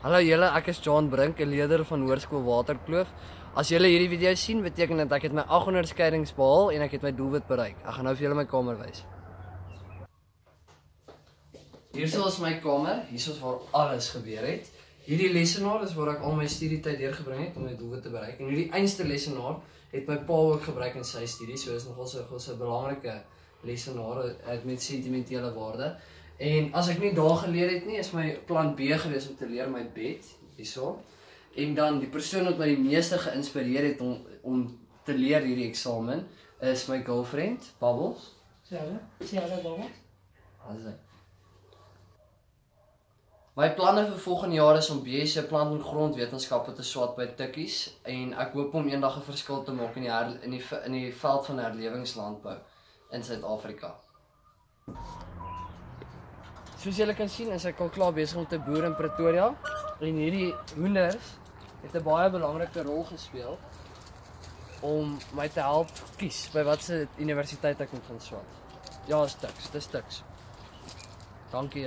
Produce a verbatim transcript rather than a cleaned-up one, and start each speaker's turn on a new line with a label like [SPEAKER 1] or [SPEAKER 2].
[SPEAKER 1] Hallo julle, ek is John Brink, 'n leerder van Hoërskool Waterkloof. As julle hierdie video sien, beteken dit ek het my agthonderd skeidings behaal en ek het my doelwit bereik. Ek gaan nou vir julle my kamer wys. Hierso is my kamer, hierso is waar alles gebeur het. Hierdie lesenaar is waar ek al my studietyd deurgebring het om my doelwit te bereik. En hierdie einste lesenaar het my pa ook gebruik in sy studie, so is nogal so 'n belangrike lesenaar met sentimentele waarde. En as ek nie daar geleer het nie, is my plan B gewees om te leer my bed, hierso. En dan die persoon wat my die meeste geïnspireer het om om te leer hierdie eksamen is my girlfriend, Bubbles.
[SPEAKER 2] Sê hulle, sê hulle Bubbles.
[SPEAKER 1] Asai. My planne vir volgende jaar is om B S c plant- en grondwetenskappe te swaat by Tikkies en ek hoop om eendag 'n verskil te maak in die her, in die in die veld van herlewingslandbou in Suid-Afrika. Soos julle kan sien, is ek al klaar besig om te boer in Pretoria en hierdie hoenders het 'n baie belangrike rol gespeel om my te help kies by watse universiteit ek moet gaan swaat. Ja, is Tuks, dis Tuks. Dankie.